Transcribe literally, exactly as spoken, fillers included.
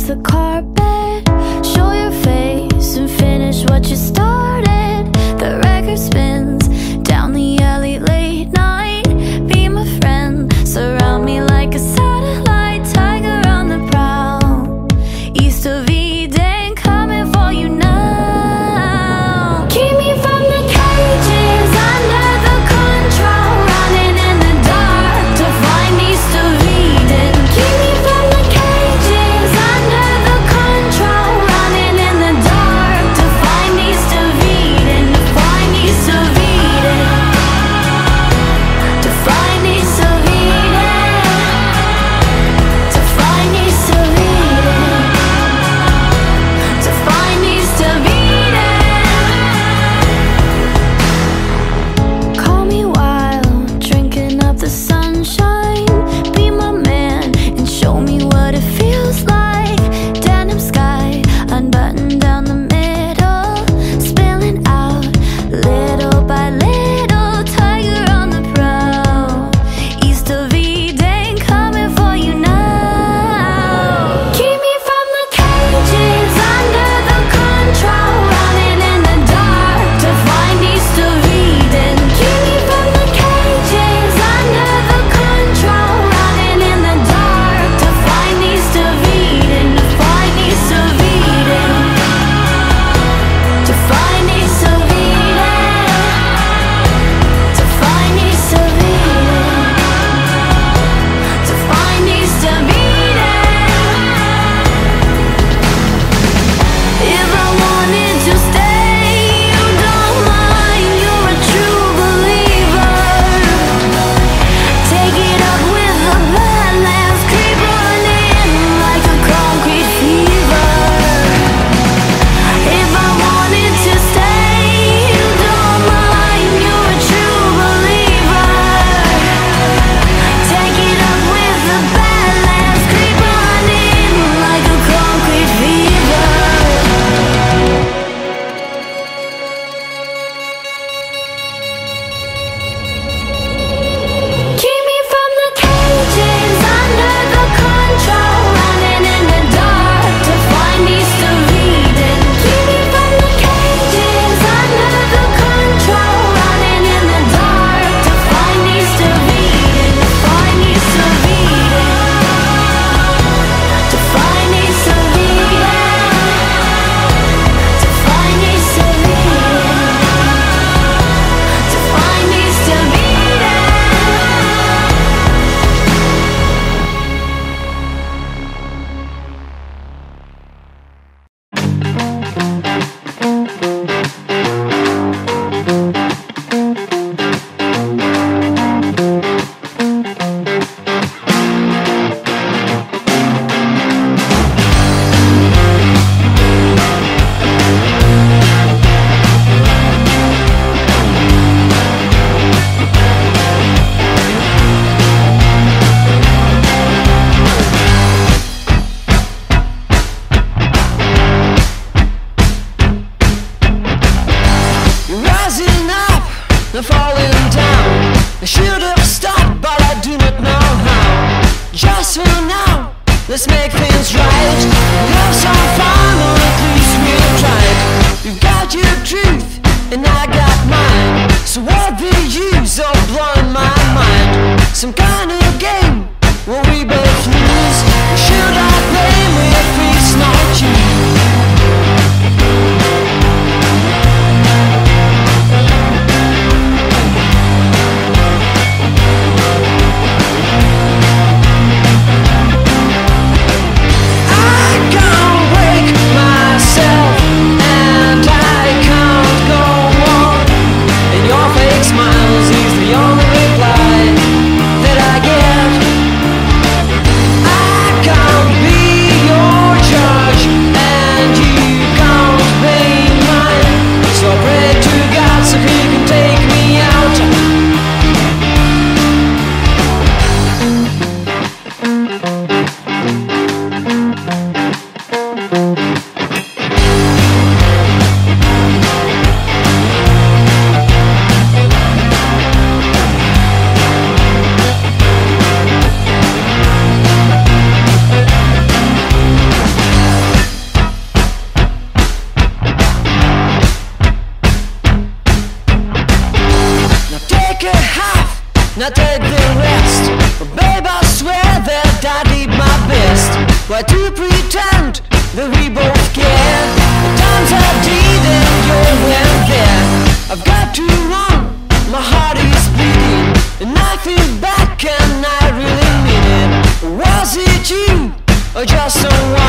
the carpet. Show your face and finish what you started. The record spins down the alley late night. Be my friend, surround me like a satellite. Tiger on the prowl, east of Eden, coming for you now. Keep me from the cages, under the control, running in the dark to find east of Eden. Keep me from the cages, under the control, running in the dark to find east of Eden. To find east of Eden. To find east of Eden. To find east of Eden. To find east of Eden. Call me wild, drinking up the sunshine. Be my man and show me what it feels like. Denim sky, unbuttoned down the middle, spilling out little by little. Tiger on the prowl, east of Eden, coming for you now. Keep me from the cages, under the control, running in the dark to find east of Eden. Keep me from the cages, under the control, running in the dark to find east of Eden. To find east of Eden. To find east of Eden. To find east of Eden. To find east of Eden. If I wanted to stay, you don't mind, you're a true believer. Take it up with the badlands, creep on in like a concrete fever. If I wanted to stay, you don't mind, you're a true believer. Take it up with the badlands, creep on in like a concrete fever. Keep me from the cages, under the control, running in the dark to find east of Eden. Keep me from the cages, under the control, running in the dark to find east of Eden. To find east of Eden. To find east of Eden. To find east of Eden. To find east of Eden. Rising up and falling down. I should have stopped, but I do not know how. Just for now, let's make things right. Have some fun, or at least we'll try it. You've got your truth, and I got mine. So what the use of blowing my mind? Some kind of game where we both lose. Should I blame if it's not you? I can't break myself, and I can't go on. And your fake smiles is the only reply that I get. Why do you pretend that we both care? The times I didn't, you weren't there. I've got to run, my heart is bleeding, and I feel back and I really mean it. Was it you, or just someone